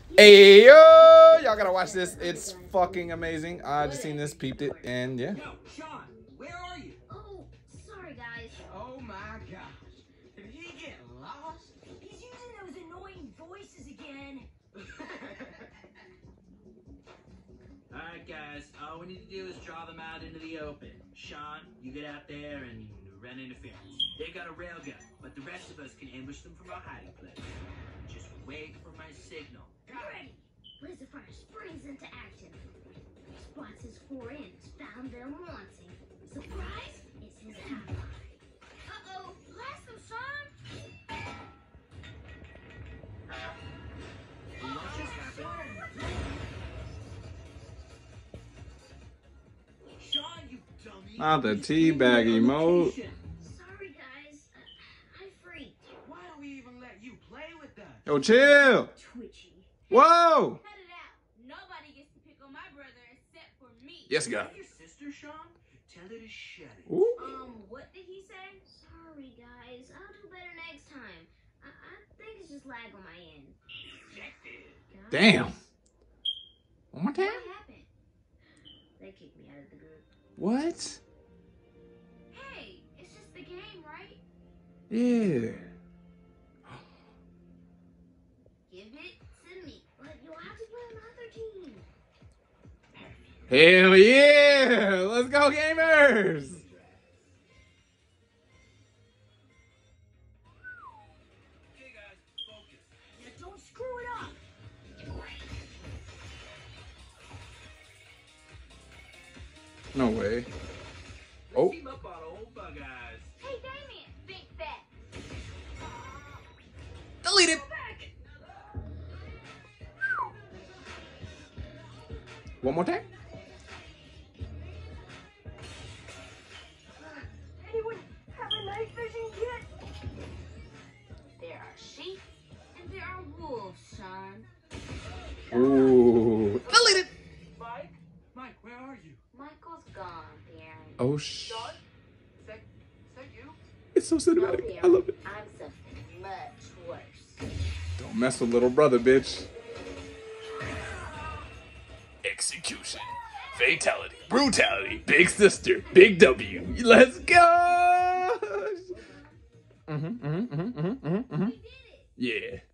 Hey yo, y'all gotta watch this. It's fucking amazing. I just seen this, peeped it, and yeah. Yo, Sean, where are you? Oh, sorry guys. Oh my gosh. Did he get lost? He's using those annoying voices again. Alright guys, all we need to do is draw them out into the open. Sean, you get out there and run interference. They've got a railgun, but the rest of us can ambush them from our hiding place. Just wait for my signal. Ready. Lucifer springs into action. Spots his four ends, found them wanting. Surprise! It's his ally. Uh-oh, blast him, Sean! What just happened? Sean, you dummy. Not the teabag emote. Sorry guys, I freaked. Why do we even let you play with us? Yo, chill. Twitchy. Whoa. Cut it out. Nobody gets to pick on my brother except for me. Yes, God. Is that your sister, Sean? Tell her to shut it. Ooh. What did he say? Sorry guys, I'll do better next time. I think it's just lag on my end. Rejected. Guys, Damn. One more What time. happened? They kicked me out of the group. What? Hey, it's just the game, right? Yeah. Give it to me. But you'll have to play on the other team. Hell yeah. Let's go, gamers. Okay, guys, focus. Yeah, don't screw it up. No way. Oh. Team up on old bug eyes. Hey, Damien, big fat. Delete it. One more time. Anyone have a night vision kit? There are sheep and there are wolves, Sean. Ooh. Delete it. Mike? Mike, where are you? Michael's gone, Darren. Oh, sh. Sean? Is that you? It's so No, cinematic. Darren. I love it. I'm something much worse. Don't mess with little brother, bitch. Execution. Fatality. Brutality. Big sister. Big W. Let's go. We did it! Yeah.